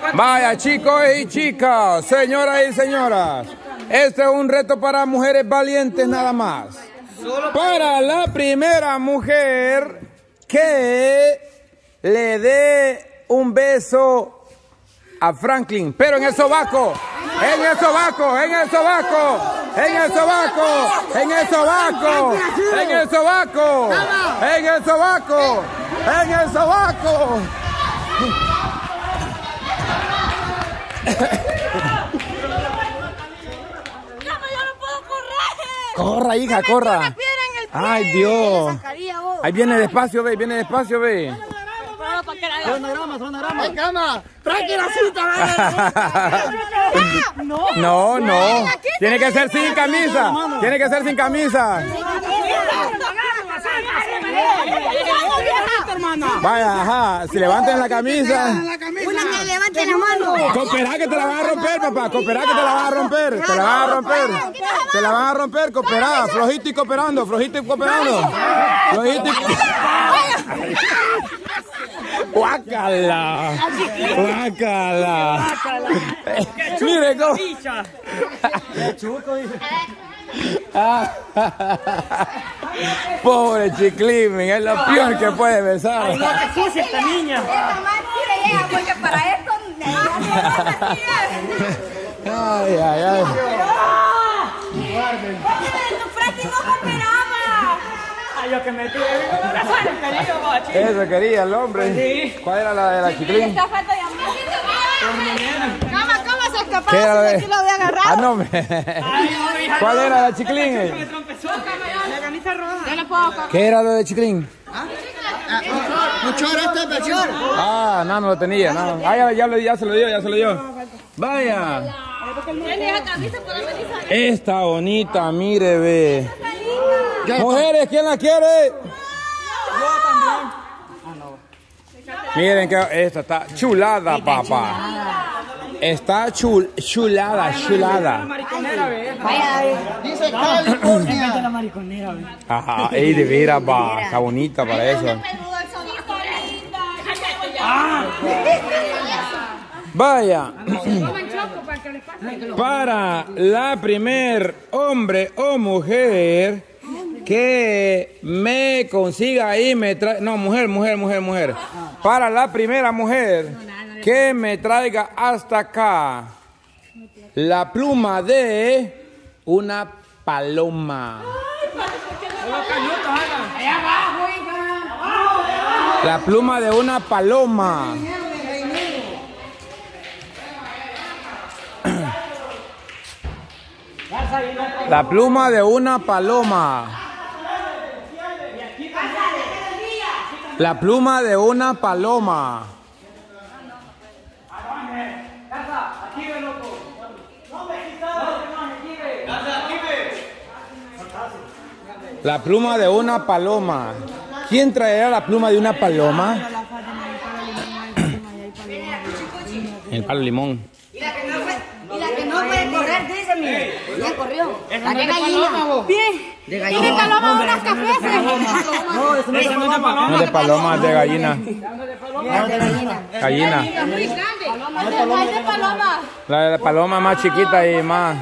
Vaya, chicos y chicas, señoras y señoras, este es un reto para mujeres valientes nada más. Para la primera mujer que le dé un beso a Franklin, pero en el sobaco, en el sobaco, en el sobaco, en el sobaco, en el sobaco, en el sobaco, en el sobaco, en el sobaco. Corra, hija, corra. Ay, Dios. Ahí viene despacio, ve, viene despacio, ve. Sonograma. En cama. Frankie, la cita. No, no. Tiene que ser sin camisa. Tiene que ser sin camisa. Vaya, ajá. Si levanten la camisa. Una que levante la mano. Coopera que te la van a romper, papá. Coopera que te la van a romper. Te la van a romper. Te la van a romper. Coopera. Flojito y cooperando. Flojito y cooperando. Flojito y... Guácala. Guácala. Mire cómo. Pobre Chiclín, es lo peor que puede besar. Ay, no, que sucia esta niña. Esta más sí llega porque para esto ay, ay, ay. tu Frankie no cooperaba. Ay, yo que me tuve. Eso quería el hombre. ¿Cuál era la de la Chiclín? Esta falta de amor. ¿Cómo se escapaba? ¿Qué era la de? Si lo había agarrado. Ah, no. ¿Cuál era la Chiclín? La camisa roja. Yo le puedo coger. ¿Qué era lo de Chiclín? Mucho este pechor. Ah, no lo tenía. No. Ah, ya se lo dio, ya se lo dio. Vaya. Esta bonita, mire, ve. Mujeres, ¿quién la quiere? Yo también. Miren que esta está chulada, papá. Está chulada. Mariconera, ve. Dice California. La mariconera, ve. Ajá, ey, de veras, va. Está bonita para eso. Vaya. Para la primer hombre o mujer que me consiga ahí, me trae... No, mujer. Para la primera mujer que me traiga hasta acá la pluma de una paloma. La pluma de una paloma. La pluma de una paloma. La pluma de una paloma. La pluma de una paloma. ¿Quién traerá la pluma de una paloma? El palo limón. Y la que no puede correr, dice, mire. Ya corrió. La de gallina. Bien. De gallina. Tiene paloma unas cafés. No, eso no es de paloma. No es de paloma, es de gallina. De gallina. Gallina. Muy grande. Es de paloma. La de paloma más chiquita y más.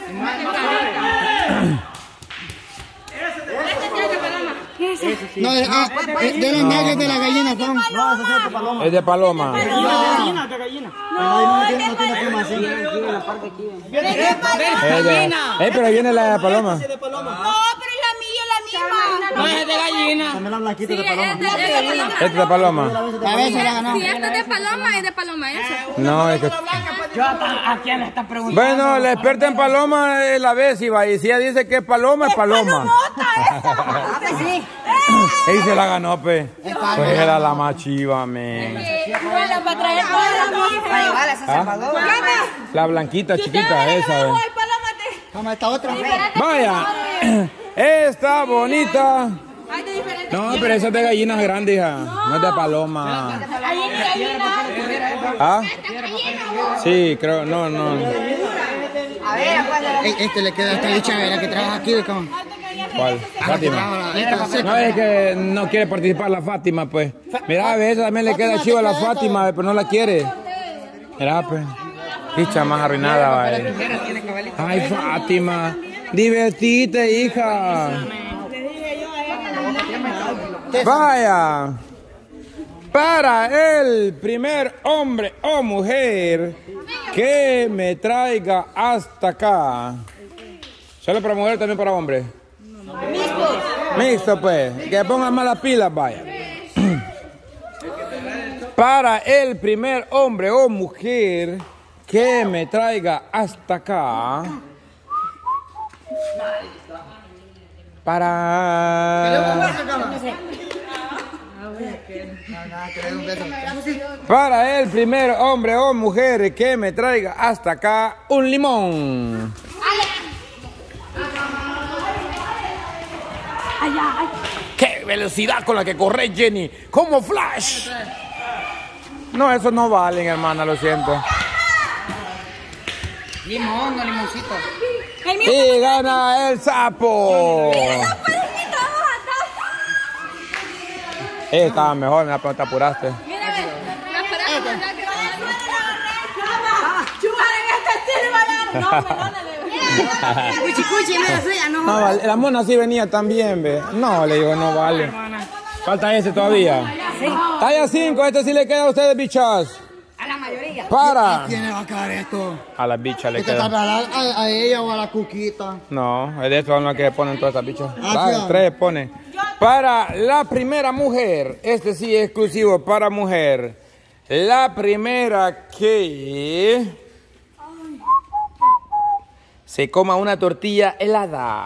No, de los nalgas de la gallina son. No, eso es de paloma. Es de paloma. De gallina, de gallina. No tiene pluma así. Aquí en la parte aquí. Es de... pero ahí viene la de paloma. No, pero es la misma. No, es de gallina. También la blanquita de paloma. Es de paloma. A veces la ganamos. Si esto es de paloma, es de paloma eso. No, es que... Yo a quién le está preguntando. Bueno, la experta en paloma es la Bésiva. Y si ella dice que es paloma, es paloma. Sí. Y se la ganó, pe. Pues era la más chiva, men. Bueno, para traer para llevarla a Salvador. La blanquita, chiquita, esa. Vamos, esta otra. Vaya. Esta bonita. No, pero esa es de gallinas grandes, hija. No es de paloma. ¿Ah? Sí, creo, no. A ver, Este le queda a esta dicha, la que trabaja aquí. ¿Cuál? Fátima. No, es que no quiere participar la Fátima, pues. Mira, a veces también le queda chiva a la Fátima, pero no la quiere. Mira, pues. Picha más arruinada, vaya. Ay, Fátima. Divertite, hija. Vaya. Para el primer hombre o mujer que me traiga hasta acá. ¿Solo para mujer, también para hombre? Mixto, pues. Que pongan más las pilas, vaya. Para el primer hombre o mujer que me traiga hasta acá. Para el primer hombre o mujer que me traiga hasta acá un limón. ¡Qué velocidad con la que corre Jenny! ¡Como Flash! No, eso no valen, hermana, lo siento. Limón, no limoncito. Y gana el sapo. Estaba mejor, me te apuraste. No, la mona sí venía también, ve. No, le digo, no vale. Falta ese todavía. Talla 5, este sí le queda a ustedes, bichas. A la mayoría. Para. ¿A quién le va a quedar esto? A las bichas le ¿Este queda. a ella o a la cuquita? No, es de estos son los que ponen todas estas bichas. Ah, sí. 3 pone. Para la primera mujer, este sí es exclusivo para mujer. La primera que se coma una tortilla helada.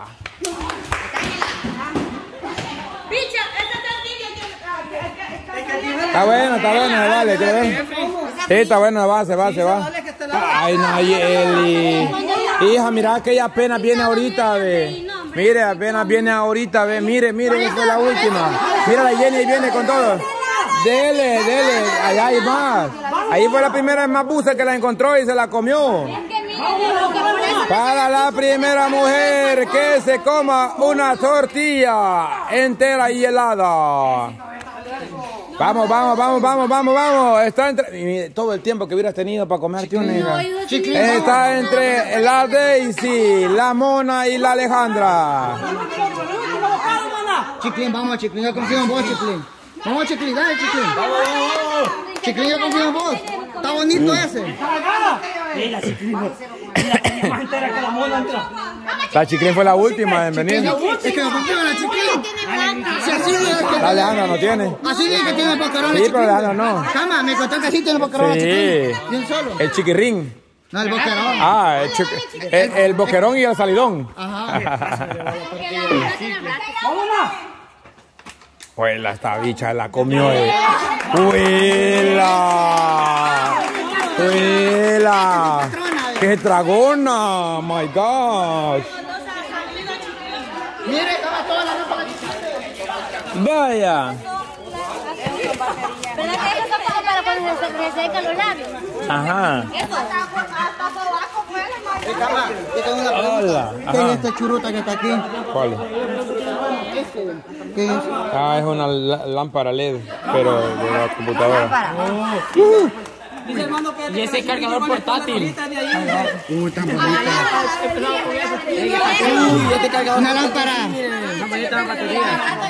Está bueno, vale, ¿qué ves? Sí, está bueno, va, se va. Ay, Nayeli. Hija, mira que ella apenas viene ahorita, ve. Mire, apenas viene ahorita, ve. Mire, esa fue la última. Mira, la Jenny viene con todo. Dele. Allá hay más. Ahí fue la primera más busa que la encontró y se la comió. Para la primera mujer que se coma una tortilla entera y helada. Vamos. Está entre todo el tiempo que hubieras tenido para comerte una hija. Está entre la Daisy, la Mona y la Alejandra. Chiclín, vamos, Chiclín, yo confío en vos, Chiclín. Vamos, Chiclín, dale, Chiclín. Chiclín, yo confío en vos. Está bonito ese. La Chiclín. Más entera que la Mona entra. La Chiclín fue la última en venir. Es que no confío en la Chiclín. Si así es que... La Alejandra no tiene. Así es que tiene boquerón. Sí, pero Alejandra no. Cama, me contó que sí tiene boquerón. Sí. De un solo. El chiquirrín. No, el boquerón. Ah, el boquerón y el salidón. Ajá. Huela, esta bicha la comió. Huela. ¡Qué dragona! ¡My gosh! Mire, toma toda la ropa. Vaya. ¿Verdad que eso es para cuando se secan los labios? Ajá. Eso está hasta abajo, pues. Yo tengo una pregunta. Hola. ¿Qué es Ajá. esta churuta que está aquí? ¿Cuál? ¿Qué es? Ah, es una lámpara LED, pero de la computadora. Y ese cargador portátil. Tan bonita. Este cargador. Una lámpara. Una bonita batería.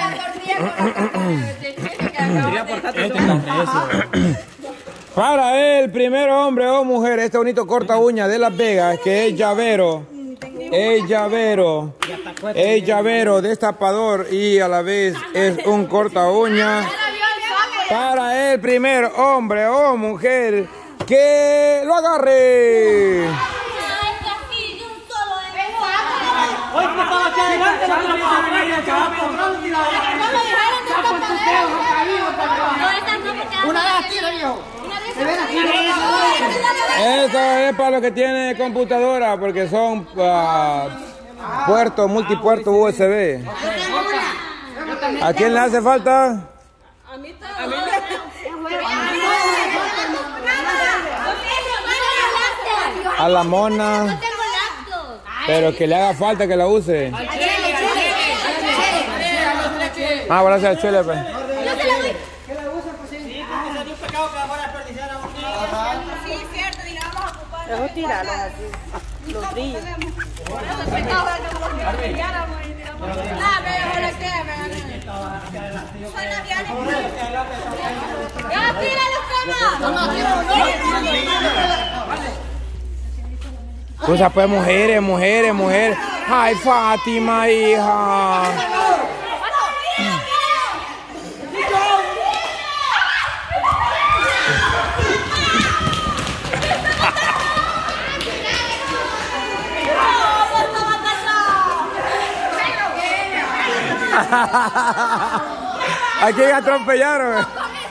Para el primer hombre o mujer, este bonito corta uña de Las Vegas, que es llavero. Es llavero, destapador y a la vez es un corta uña. Para el primer hombre o mujer que lo agarre. Hoy que estaba aquí adelante, no te lo Una de las tiras, viejo. Eso es para los que tienen computadora, porque son puertos, multipuertos USB. ¿A quién le hace falta? A la Mona. Pero que le haga falta que la use. Ah, ahora sea el chile, pues. Luego tirarlos así. Los brillos. Cosa pues, mujeres, mujeres, mujeres. Ay, Fátima, hija. ¿A quién atropellaron?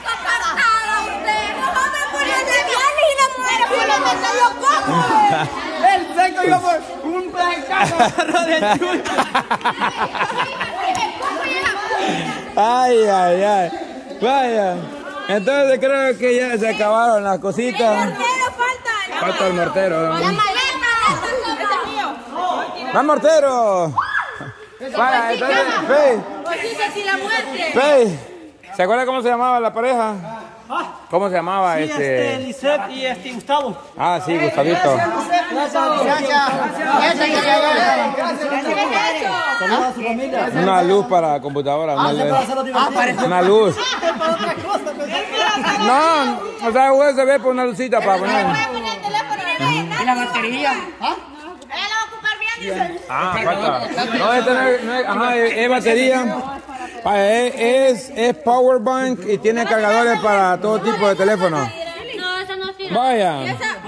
El seco yo por un carro de chucha. Ay, ay, ay. Vaya. Entonces creo que ya se acabaron las cositas. Falta el mortero. La maleta. ¡Va mortero! Vaya, entonces, Fey. Fey. ¿Se acuerda cómo se llamaba la pareja? ¿Cómo se llamaba? Sí, Lisette y Gustavo. Ah, sí, Gustavito. Una luz para la computadora. Una luz. No, o sea, USB por una lucita para poner. ¿Y la batería? Ah, falta. No, este no es, ajá, es batería. Es power bank y tiene cargadores para todo tipo de teléfono. No, esa no tira. Vaya.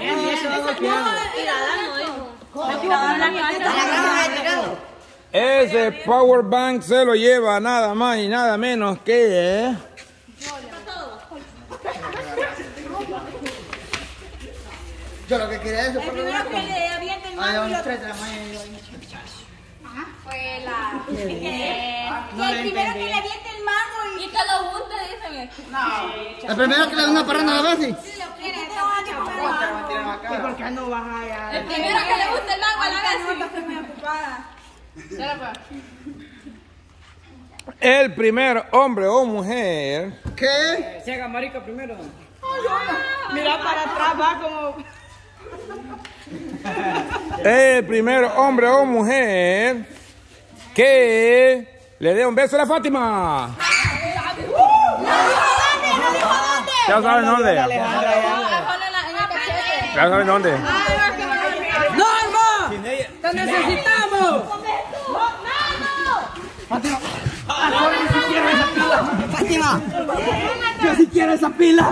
Ese power bank se lo lleva nada más y nada menos que... Yo lo que quería es eso. El primero que le avienta el mango y otro. Fue la... el primero que le avienta el mango y que lo junte, díseme. No. El primero que le da una parranda a la base. ¿Por qué no vas allá? El primero que le gusta el mango a la vez. Estoy muy ocupada. El primer hombre o mujer... ¿Qué? Se haga marica primero. Mira para atrás, va como... El primer hombre o mujer que le dé un beso a la Fátima. ¿Ya saben dónde? ¿Ya saben dónde? ¡Norma! ¡Te necesitamos! Fátima. Yo sí quiero esa pila.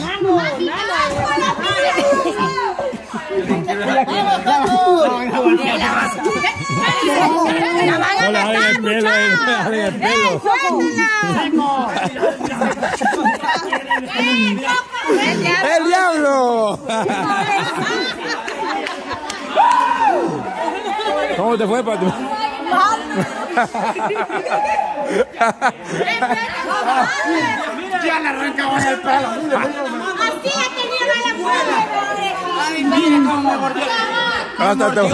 No le jalen el pelo, no le jalen el pelo. ¡El diablo! ¿Cómo te fue, Pati? Ya le arrancaba el pelo. Así ha tenido la muerte, pobre. Mire cómo me mordió. Hasta te...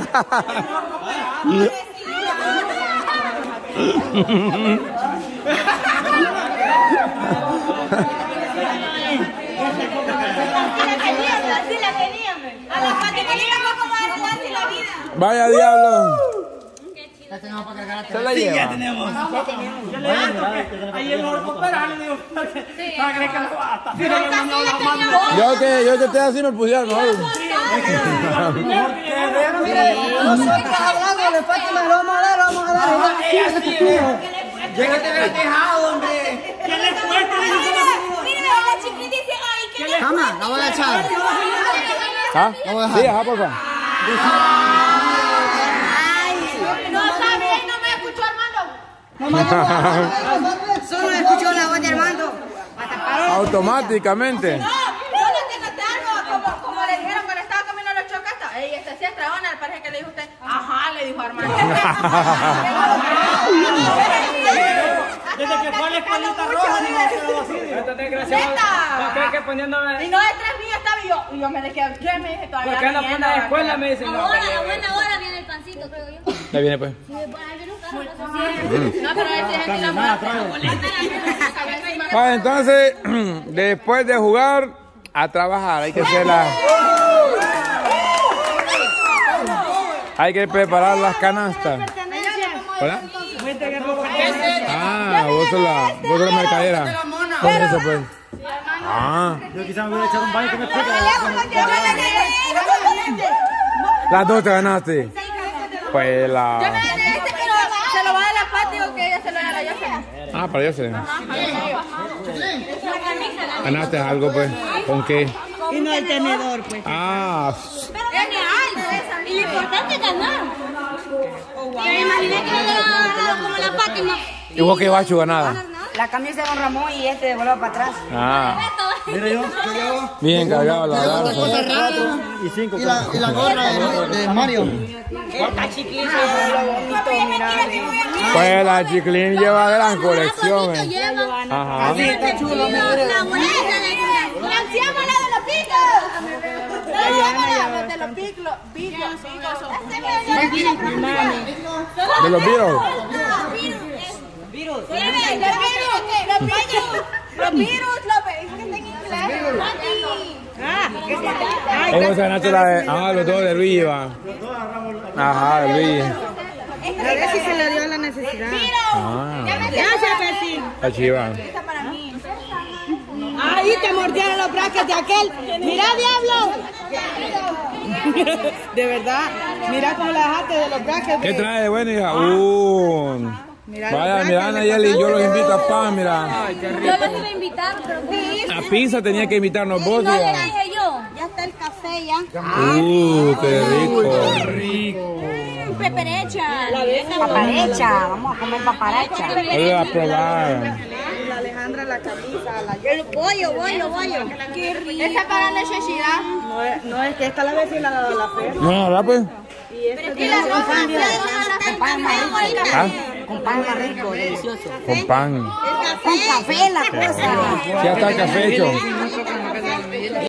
Así la tenían. A la Fátima le iba a acomodar el lance y la vida. Vaya diablo. Se la lleva. Ahí el orco esperando, digo, para que lo basta. Yo que esté así me pusieron, ¿no? Nosotros estamos hablando de Fátima, lo vamos a dar, Llégate al tejado, hombre. ¿Qué le cuesta? Mire, la chiquita dice, ay, ¿qué le Cama, la voy a echar. ¿Ah? Sí, ajá, por favor. No sabe, no me escuchó Armando. Solo escuchó la voz de Armando. Automáticamente. No, yo le tengo algo, como le dijeron cuando estaba comiendo los chocatas. Ey, esta sí es tragona, parece que le dijo usted. Ajá, le dijo Armando. Desde que fue a la escuelita roja, no se lo así. Esto es desgraciado. ¿Por qué que poniéndome? Y no, de 3 niños estaba y yo me dejé, ¿qué me dije todavía? ¿Por qué no pone a la escuela? Me dicen. Ahora, a buena hora viene el pancito, creo yo. Ya viene, pues. No, pero ese es el la muerte. Ah, entonces, después de jugar, a trabajar. Hay que hacer la... Hay que preparar las canastas. ¿Hola? Ah, vos sos la mercadera. ¿Cómo es eso, pues? Ah. Yo quizás me voy a echar un baño que me explique. Las dos te ganaste. Pues la... Yo me gané este, pero se lo va a dar la Pati o que ella se lo da a la Jocelyn. Ah, para Jocelyn. Ganaste algo, pues. ¿Con qué? Y no el tenedor, pues. Ah. Y lo importante es ganar. Me imaginé que era como la Fátima. ¿Y vos qué bacho ganada? La camisa de Don Ramón y este de volado para atrás. Ah. Mira yo. Bien cargado la verdad. 4 y 5. Y la gorra de Mario. Esta chiquita lo bonito, mira. Pues la Chiclín lleva gran colección. Ajá. Está chulo, la bonita de ¡Lanciamos la de los picos! ¡La de los picos! ¿De los virus? Los virus, que está en inglés. Hemos ganado la de... Ah, los dos de Luis iba. Ajá, de Luis. A ver si se le dio la necesidad. Ah, Gracias, Pepsi. la chiva. Ahí te mordieron los brackets de aquel. Mira, diablo. De verdad. Mira cómo la dejaste de los brackets. ¿Qué trae de bueno, hija? Vaya, mira, Nayeli, yo los invito a pan, mira. Yo los iba a invitar, pero A pizza tenía que invitarnos vos, no le hija. dije yo. Ya está el café ya. Qué rico. Peperecha. Paparecha. Vamos a comer paparecha. Voy a probar. La Alejandra, la camisa, la... El bollo. Qué rico. Esa es para la necesidad. No es que esta la vecina la la fe. No, ¿verdad, pues? Y esta Y la ropa Con pan más rico. ¿Ah? Con pan más rico, delicioso. Con pan. Con café la cosa. Ya está el café hecho.